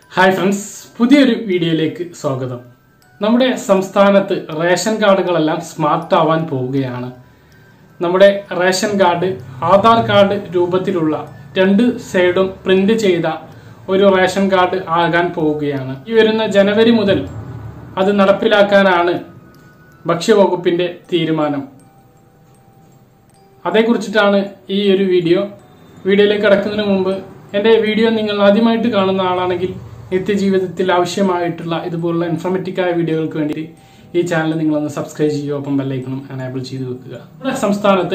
Hi friends, പുതിയൊരു വീഡിയോയിലേക്ക് സ്വാഗതം. നമ്മുടെ സംസ്ഥാനത്ത് റേഷൻ കാർഡുകളെല്ലാം സ്മാർട്ട് ആവാൻ പോവുകയാണ്. നമ്മുടെ റേഷൻ കാർഡ് ആധാർ കാർഡ് രൂപത്തിലുള്ള രണ്ട് സൈഡും പ്രിന്റ് ചെയ്ത ഒരു റേഷൻ കാർഡ് ആകാൻ പോവുകയാണ്. ഈ വരുന്ന ജനുവരി മുതൽ അത് നടപ്പിലാക്കാനാണ് ഭക്ഷ്യവകുപ്പിന്റെ തീരുമാനം. അതേക്കുറിച്ചിട്ടാണ് ഈ ഒരു വീഡിയോയിലേക്ക് കടക്കുന്നതിന് മുമ്പ് എൻ്റെ വീഡിയോ നിങ്ങൾ ആദ്യമായിട്ട് കാണുന്ന ആളാണെങ്കിൽ നിത്യജീവിതത്തിൽ ആവശ്യമായിട്ടുള്ള ഇതുപോലുള്ള ഇൻഫോർമേറ്റീവായ വീഡിയോകൾക്ക് വേണ്ടി ഈ ചാനൽ നിങ്ങളൊന്ന് സബ്സ്ക്രൈബ് ചെയ്യുക, ഒപ്പം ബെല്ലൈക്കണും എനേബിൾ ചെയ്ത് വെക്കുക. നമ്മുടെ സംസ്ഥാനത്ത്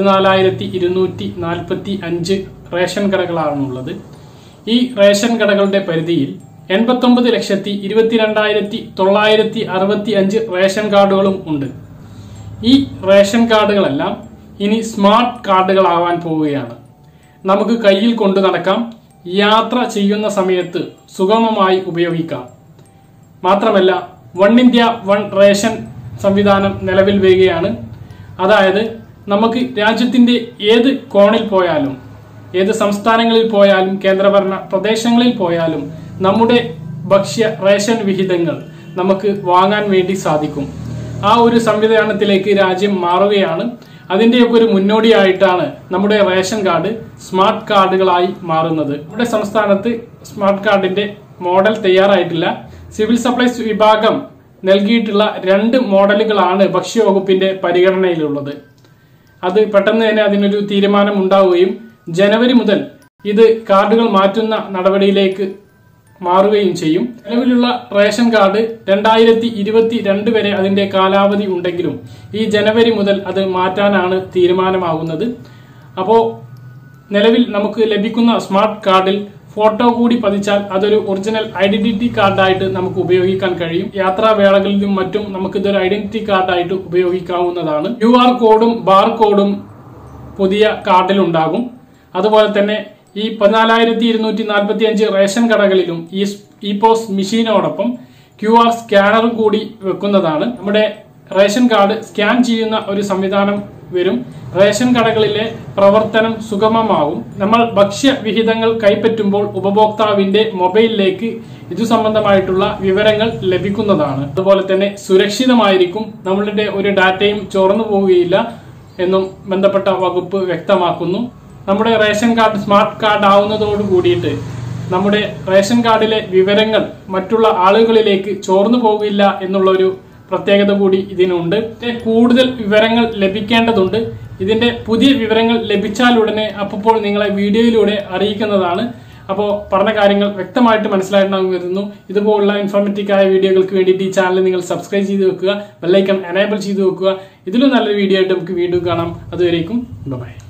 14,245 റേഷൻ കടകളാണുള്ളത്. ഈ റേഷൻ കടകളുടെ പരിധിയിൽ 89,22,965 റേഷൻ കാർഡുകളും ഉണ്ട്. ഈ റേഷൻ കാർഡുകളെല്ലാം ഇനി സ്മാർട്ട് കാർഡുകളാവാൻ പോവുകയാണ്. നമുക്ക് കയ്യിൽ കൊണ്ടു നടക്കാം, യാത്ര ചെയ്യുന്ന സമയത്ത് സുഗമമായി ഉപയോഗിക്കാം. മാത്രമല്ല, വൺ ഇന്ത്യ വൺ റേഷൻ സംവിധാനം നിലവിൽ വരികയാണ്. അതായത് നമുക്ക് രാജ്യത്തിന്റെ ഏത് കോണിൽ പോയാലും, ഏത് സംസ്ഥാനങ്ങളിൽ പോയാലും, കേന്ദ്രഭരണ പ്രദേശങ്ങളിൽ പോയാലും നമ്മുടെ ഭക്ഷ്യ റേഷൻ വിഹിതങ്ങൾ നമുക്ക് വാങ്ങാൻ വേണ്ടി സാധിക്കും. ആ ഒരു സംവിധാനത്തിലേക്ക് രാജ്യം മാറുകയാണ്. അതിന്റെയൊക്കെ ഒരു മുന്നോടിയായിട്ടാണ് നമ്മുടെ റേഷൻ കാർഡ് സ്മാർട്ട് കാർഡുകളായി മാറുന്നത്. നമ്മുടെ സംസ്ഥാനത്ത് സ്മാർട്ട് കാർഡിന്റെ മോഡൽ തയ്യാറായിട്ടില്ല. സിവിൽ സപ്ലൈസ് വിഭാഗം നൽകിയിട്ടുള്ള 2 മോഡലുകളാണ് ഭക്ഷ്യവകുപ്പിന്റെ പരിഗണനയിലുള്ളത്. അത് പെട്ടെന്ന് തന്നെ അതിനൊരു തീരുമാനം ഉണ്ടാവുകയും ജനുവരി മുതൽ ഇത് കാർഡുകൾ മാറ്റുന്ന നടപടിയിലേക്ക് മാറുകയും ചെയ്യും. നിലവിലുള്ള റേഷൻ കാർഡ് 2022 വരെ അതിന്റെ കാലാവധി ഉണ്ടെങ്കിലും ഈ ജനുവരി മുതൽ അത് മാറ്റാനാണ് തീരുമാനമാകുന്നത്. അപ്പോൾ നിലവിൽ നമുക്ക് ലഭിക്കുന്ന സ്മാർട്ട് കാർഡിൽ ഫോട്ടോ കൂടി പതിച്ചാൽ അതൊരു ഒറിജിനൽ ഐഡന്റിറ്റി കാർഡായിട്ട് നമുക്ക് ഉപയോഗിക്കാൻ കഴിയും. യാത്രാവേളകളിലും മറ്റും നമുക്കിതൊരു ഐഡന്റിറ്റി കാർഡായിട്ട് ഉപയോഗിക്കാവുന്നതാണ്. QR കോഡും ബാർ കോഡും പുതിയ കാർഡിലുണ്ടാകും. അതുപോലെ തന്നെ ഈ 14,245 റേഷൻ കടകളിലും ഈ പോസ് മെഷീനോടൊപ്പം QR സ്കാനറും കൂടി വെക്കുന്നതാണ്. നമ്മുടെ റേഷൻ കാർഡ് സ്കാൻ ചെയ്യുന്ന ഒരു സംവിധാനം വരും. റേഷൻ കടകളിലെ പ്രവർത്തനം സുഗമമാവും. നമ്മൾ ഭക്ഷ്യ വിഹിതങ്ങൾ കൈപ്പറ്റുമ്പോൾ ഉപഭോക്താവിന്റെ മൊബൈലിലേക്ക് ഇതു സംബന്ധമായിട്ടുള്ള വിവരങ്ങൾ ലഭിക്കുന്നതാണ്. അതുപോലെ തന്നെ സുരക്ഷിതമായിരിക്കും, നമ്മളുടെ ഒരു ഡാറ്റയും ചോർന്നു പോവുകയില്ല എന്നും ബന്ധപ്പെട്ട വകുപ്പ് വ്യക്തമാക്കുന്നു. നമ്മുടെ റേഷൻ കാർഡ് സ്മാർട്ട് കാർഡ് ആവുന്നതോട് കൂടിയിട്ട് നമ്മുടെ റേഷൻ കാർഡിലെ വിവരങ്ങൾ മറ്റുള്ള ആളുകളിലേക്ക് ചോർന്നു പോകില്ല എന്നുള്ള ഒരു പ്രത്യേകത കൂടി ഇതിനുണ്ട്. കൂടുതൽ വിവരങ്ങൾ ലഭിക്കേണ്ടതുണ്ട്. ഇതിന്റെ പുതിയ വിവരങ്ങൾ ലഭിച്ചാൽ ഉടനെ അപ്പോൾ നിങ്ങളെ വീഡിയോയിലൂടെ അറിയിക്കുന്നതാണ്. അപ്പോൾ പറഞ്ഞ കാര്യങ്ങൾ വ്യക്തമായിട്ട് മനസ്സിലായിട്ടുണ്ടാകും വരുന്നു. ഇതുപോലുള്ള ഇൻഫോർമേറ്റീവായ വീഡിയോകൾക്ക് വേണ്ടിയിട്ട് ഈ ചാനൽ നിങ്ങൾ സബ്സ്ക്രൈബ് ചെയ്ത് വെക്കുക, ബെല്ലൈക്കൺ എനേബിൾ ചെയ്ത് വെക്കുക. ഇതിലും നല്ലൊരു വീഡിയോ ആയിട്ട് നമുക്ക് വീണ്ടും കാണാം. അതുവരേക്കും ബൈ.